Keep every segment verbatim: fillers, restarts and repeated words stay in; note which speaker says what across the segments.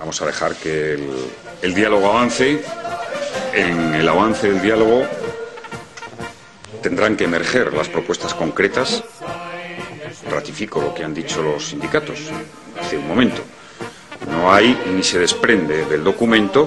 Speaker 1: Vamos a dejar que el, el diálogo avance. En el avance del diálogo tendrán que emerger las propuestas concretas. Ratifico lo que han dicho los sindicatos hace un momento. No hay ni se desprende del documento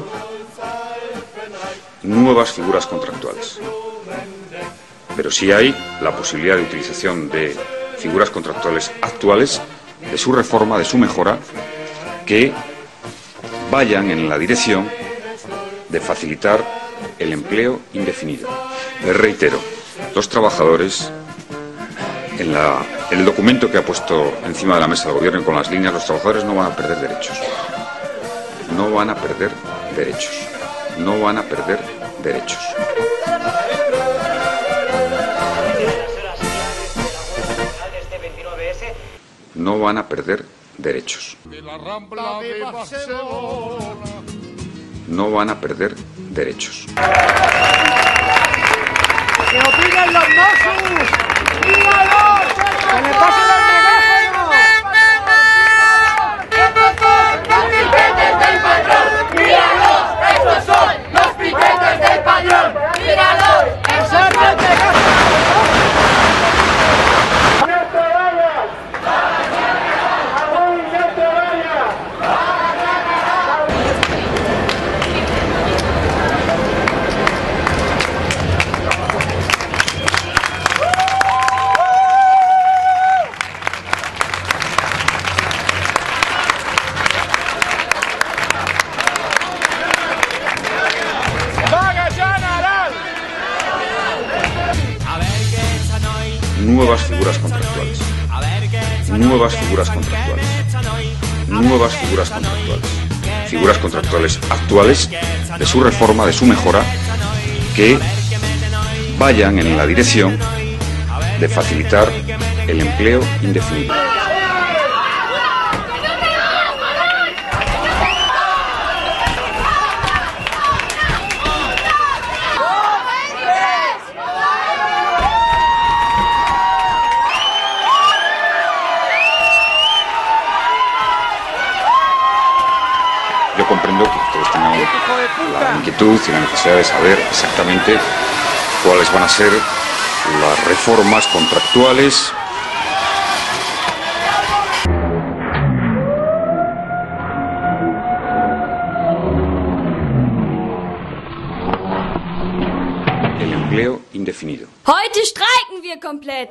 Speaker 1: nuevas figuras contractuales. Pero sí hay la posibilidad de utilización de figuras contractuales actuales, de su reforma, de su mejora, que vayan en la dirección de facilitar el empleo indefinido. Les reitero, los trabajadores, en, la, en el documento que ha puesto encima de la mesa el Gobierno con las líneas, los trabajadores no van a perder derechos. No van a perder derechos. No van a perder derechos. No van a perder derechos. No van a perder derechos.
Speaker 2: ¡Que opinen los Mossos! ¡Míralos! ¡Que le pasen los megáfonos!
Speaker 3: ¡Los piquetes del patrón! ¡Míralos! ¡Estos son los piquetes del patrón! ¡Míralos!
Speaker 2: ¡Esos los megáfonos!
Speaker 1: Nuevas figuras contractuales. Nuevas figuras contractuales. Nuevas figuras contractuales. Figuras contractuales actuales, de su reforma, de su mejora, que vayan en la dirección de facilitar el empleo indefinido. Yo comprendo que ustedes tengan la inquietud y la necesidad de saber exactamente cuáles van a ser las reformas contractuales. El empleo indefinido.
Speaker 4: Heute streiken wir komplett.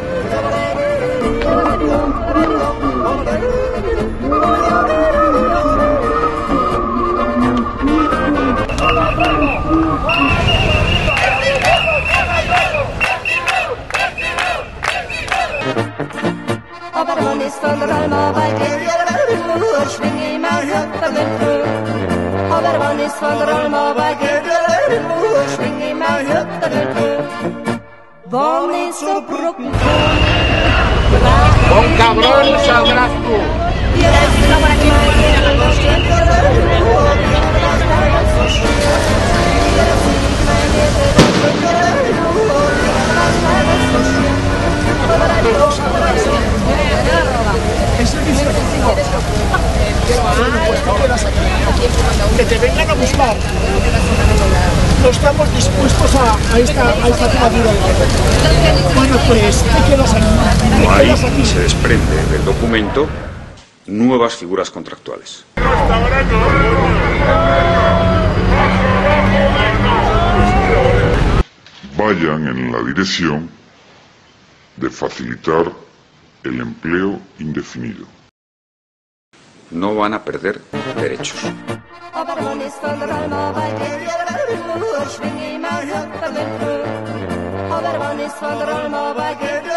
Speaker 5: Aber man ist von der Almarbeit, ich schwing immer hinter den Flöhen. Aber man ist von der Almarbeit, ich schwing immer hinter den Flöhen. Wann ist so Brücken
Speaker 2: ¡Con cabrón saldrás tú! Que te vengan a buscar. No estamos dispuestos a, a esta a esta tomadura. Bueno, pues te quedas aquí.
Speaker 1: No hay ni se desprende del documento nuevas figuras contractuales.
Speaker 6: Vayan en la dirección de facilitar el empleo indefinido.
Speaker 1: No van a perder derechos.
Speaker 5: Aber man ist von der Almarbeit, ich schwing immer hinter den Flöhen. Aber man ist von der Almarbeit,